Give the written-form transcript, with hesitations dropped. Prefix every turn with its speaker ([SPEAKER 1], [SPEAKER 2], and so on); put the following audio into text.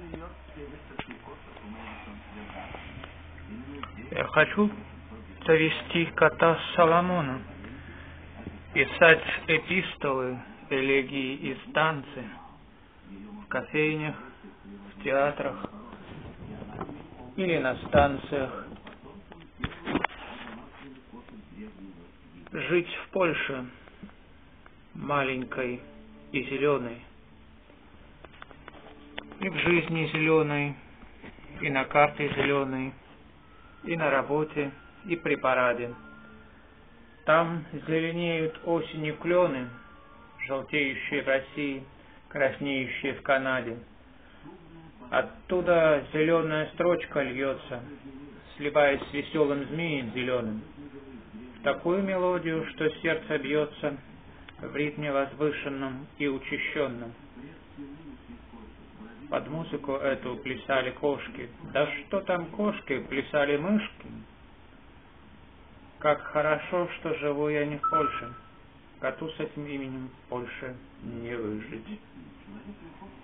[SPEAKER 1] Я хочу завести кота Соломона, писать эпистолы, элегии и станцы в кофейнях, в театрах или на станциях, жить в Польше, маленькой и зеленой, и в жизни зеленой, и на карте зеленой, и на работе, и при параде. Там зеленеют осенью клены, желтеющие в России, краснеющие в Канаде. Оттуда зеленая строчка льется, сливаясь с веселым змеем зеленым, в такую мелодию, что сердце бьется в ритме возвышенном и учащенном. Под музыку эту плясали кошки. Да что там кошки, плясали мышки. Как хорошо, что живу я не в Польше. Коту с этим именем в Польше не выжить.